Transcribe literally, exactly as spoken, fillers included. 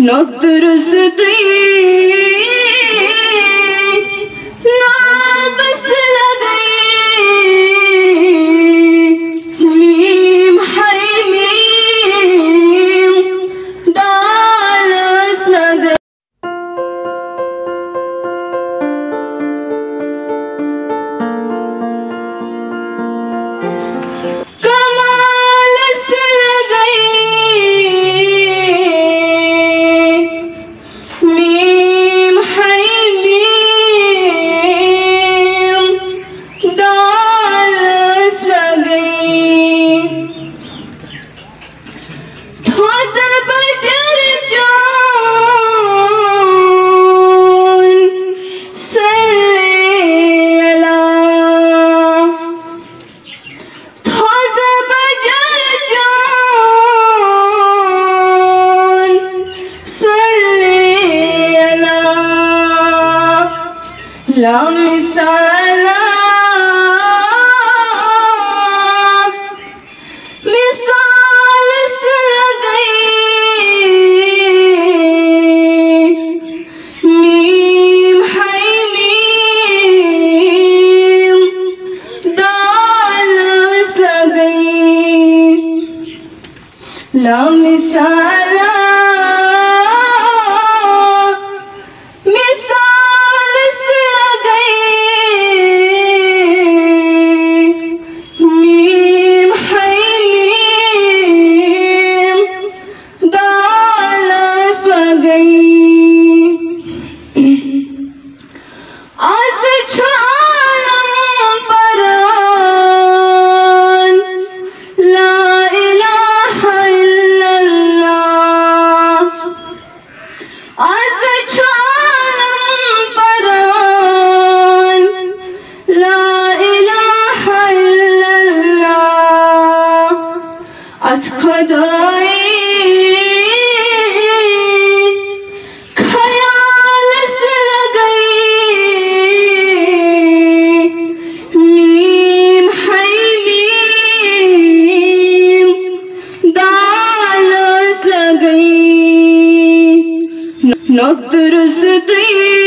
नतरसती ना बस लगई मीम है मीम दालस लगई कमालस लगई मीम है मीम दालस लगई थोद बजर जोन सल्ला थोद बजर जोन सल्ला ला मिसाला मिसाल से लगई मीम है मीम दालस लगई ला मिसाला मिसाल से लगई मीम है मीम दालस लगई आज छालम परान ला इलाहा इल्लल्लाह आज छालम परान ला इलाहा इल्लल्लाह आज खुदाई ख्याल से लगई मीम है मीम दालस लगई नतरसती